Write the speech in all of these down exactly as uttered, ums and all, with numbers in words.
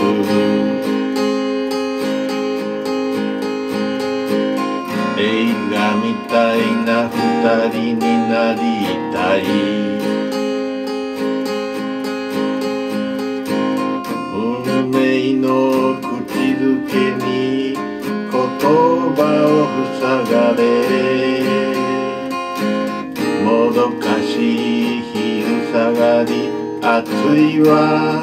映画みたいな二人になりたい。運命の口づけに言葉を塞がれ、もどかしい昼下がり暑いわ。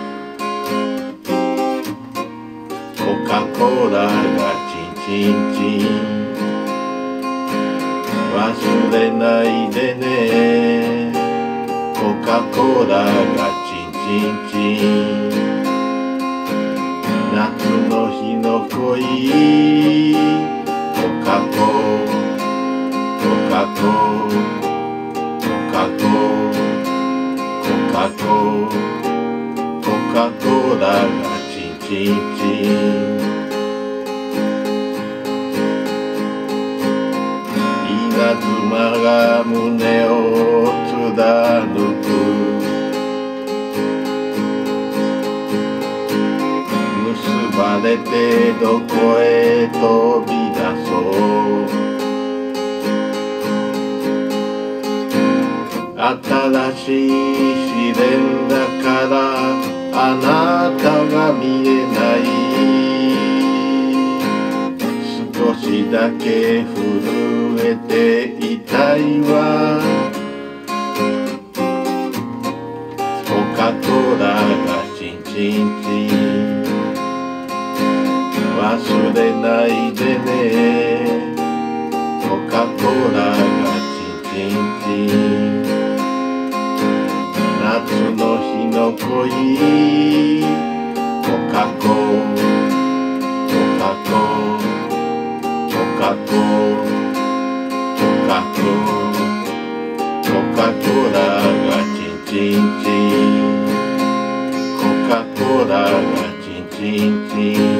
コカ・コーラがチンチンチン、忘れないでね。コカ・コーラがチンチンチン、夏の日の恋。コカ・ココカ・ココカ・ココカ・ココカ・コーラがチンチンチン。稲妻が胸を貫く、結ばれてどこへ飛び出そう。新しい試練だからあなたが見えない。少しだけ震えていたいわ。コカ・コーラがチンチンチン、忘れないでね。コカ・コーラがチンチンチン、夏の日の恋。コカ・ココカ・ココカ・ココカ・ココカ・コーラがチンチンチン、コカ・コーラがチンチンチン。